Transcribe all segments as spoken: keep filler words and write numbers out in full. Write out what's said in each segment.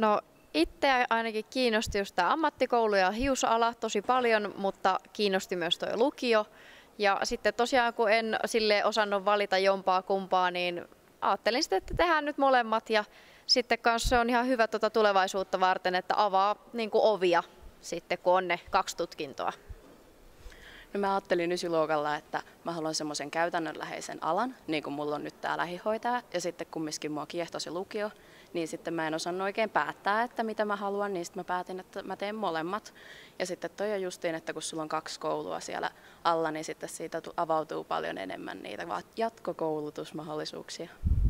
No itseä ainakin kiinnosti just tämä ammattikoulu ja hiusala tosi paljon, mutta kiinnosti myös tuo lukio. Ja sitten tosiaan kun en sille osannut valita jompaa kumpaa, niin ajattelin sitten, että tehdään nyt molemmat ja sitten kanssa se on ihan hyvä tuota tulevaisuutta varten, että avaa niin kuin ovia sitten kun on ne kaksi tutkintoa. No mä ajattelin ysiluokalla, että mä haluan semmoisen käytännönläheisen alan, niin kuin mulla on nyt tää lähihoitaja, ja sitten kumminkin mua kiehtosi lukio, niin sitten mä en osannut oikein päättää, että mitä mä haluan, niin sitten mä päätin, että mä teen molemmat. Ja sitten toi on justiin, että kun sulla on kaksi koulua siellä alla, niin sitten siitä avautuu paljon enemmän niitä jatkokoulutusmahdollisuuksia.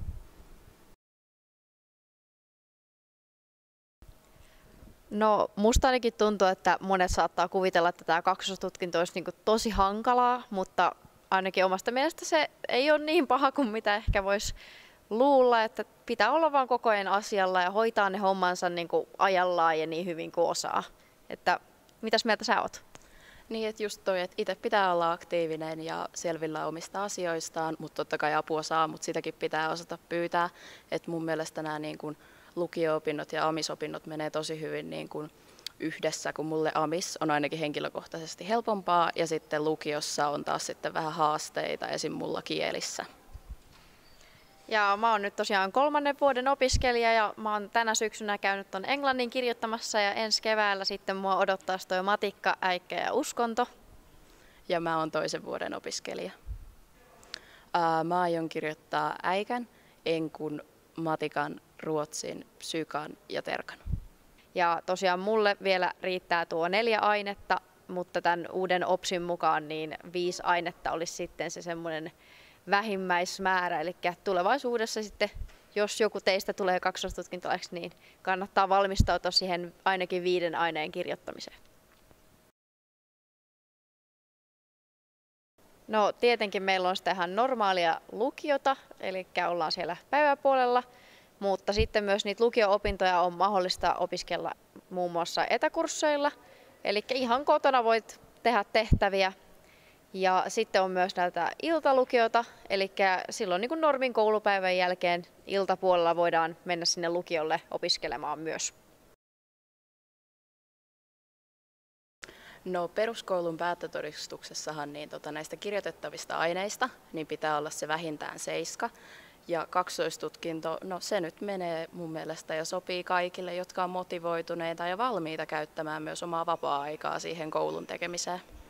No musta ainakin tuntuu, että monet saattaa kuvitella, että tämä kaksosostutkinto olisi niin kuin tosi hankalaa, mutta ainakin omasta mielestä se ei ole niin paha kuin mitä ehkä voisi luulla, että pitää olla vaan koko ajan asialla ja hoitaa ne hommansa niin kuin ajallaan ja niin hyvin kuin osaa. Että mitäs mieltä sä oot? Niin, että just toi, että itse pitää olla aktiivinen ja selvillä omista asioistaan, mutta totta kai apua saa, mutta sitäkin pitää osata pyytää. Että mun mielestä nämä niin kuin lukio-opinnot ja amisopinnot menee tosi hyvin niin kuin yhdessä, kun mulle amis on ainakin henkilökohtaisesti helpompaa ja sitten lukiossa on taas sitten vähän haasteita esim. Mulla kielissä. Ja mä oon nyt tosiaan kolmannen vuoden opiskelija ja mä oon tänä syksynä käynyt ton englannin kirjoittamassa ja ensi keväällä sitten mua odottaa toi matikka, äikkä ja uskonto. Ja mä oon toisen vuoden opiskelija. Ää, mä aion kirjoittaa äikän, enkun, matikan, ruotsin, psykan ja terkan. Ja tosiaan mulle vielä riittää tuo neljä ainetta, mutta tämän uuden opsin mukaan niin viisi ainetta olisi sitten se semmoinen vähimmäismäärä. Eli tulevaisuudessa sitten, jos joku teistä tulee kaksostutkintolaiseksi, niin kannattaa valmistautua siihen ainakin viiden aineen kirjoittamiseen. No tietenkin meillä on sitä ihan normaalia lukiota, eli ollaan siellä päiväpuolella. Mutta sitten myös niitä lukio-opintoja on mahdollista opiskella muun muassa etäkursseilla. Eli ihan kotona voit tehdä tehtäviä. Ja sitten on myös näitä iltalukiota, eli silloin niin kuin normin koulupäivän jälkeen iltapuolella voidaan mennä sinne lukiolle opiskelemaan myös. No peruskoulun päättötodistuksessahan niin tota, näistä kirjoitettavista aineista niin pitää olla se vähintään seiska. Ja kaksoistutkinto, no se nyt menee mun mielestä ja sopii kaikille, jotka on motivoituneita ja valmiita käyttämään myös omaa vapaa-aikaa siihen koulun tekemiseen.